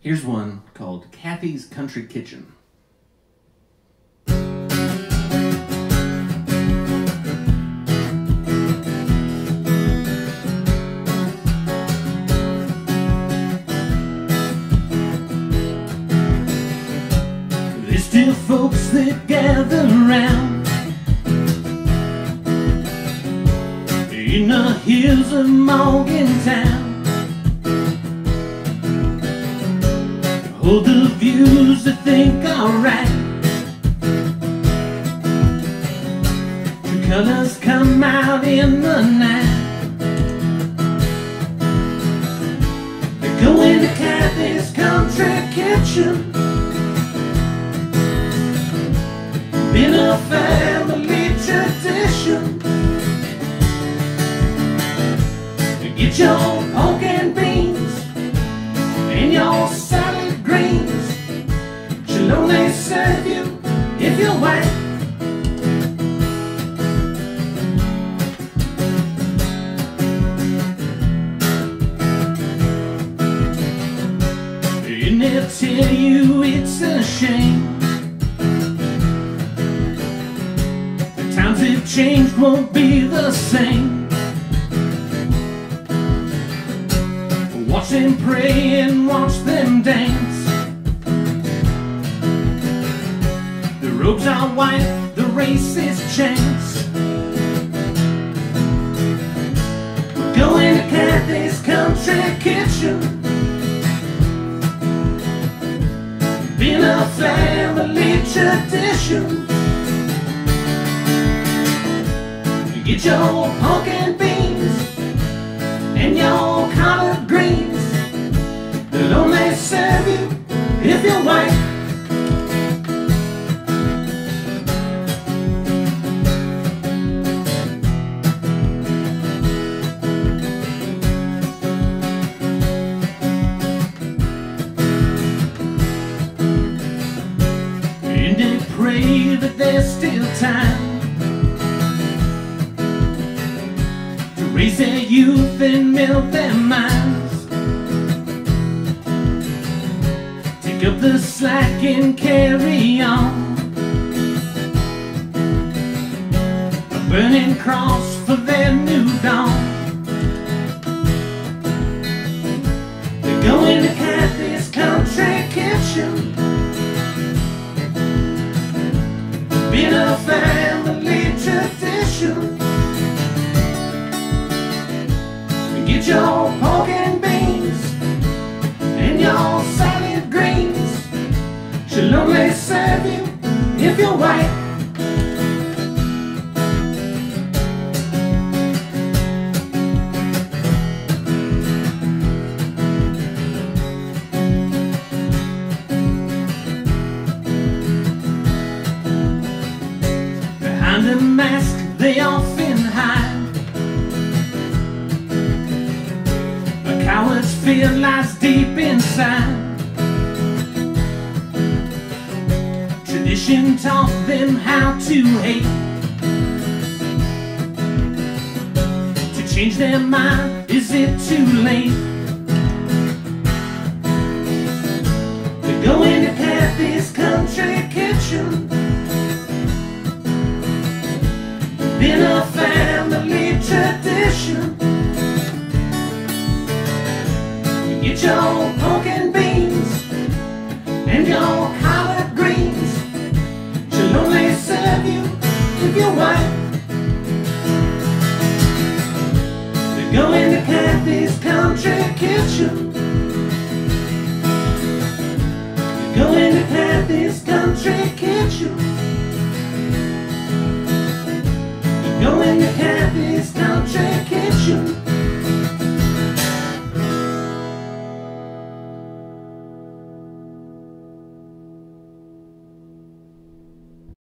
Here's one called Kathy's Country Kitchen. There's still folks that gather around in the hills of Morgantown. Hold the views they think are right. True colors come out in the night. They go into Kathy's Country Kitchen. Been a family tradition. Get your pork and beans and your salad greens. She'll only serve you if you're white. And they'll tell you it's a shame. The times have changed, won't be the same. Watch them pray and watch them dance. The robes are white, the race is chance. We're going to Kathy's Country Kitchen. Been a family tradition. Get your pork and beans and your collard greens. They'll only serve you if you're white. And they pray that there's still time to raise their youth and melt their minds. Take up the slack and carry on. A burning cross for their new dawn. They're going to Kathy's Country Kitchen. Been a family tradition. Get your pork and beans and your salad greens. She'll only serve you if you're white. Behind a mask they often hide. A coward's fear lies deep inside. Tradition taught them how to hate. To change their mind, is it too late? They're going to Kathy's Country Kitchen. Been a family tradition. Get your pork and beans and your collard greens. She'll only serve you if you're white. They're going to Kathy's Country Kitchen. They're going to Kathy's Country Kitchen. They're going to Kathy's Country Kitchen.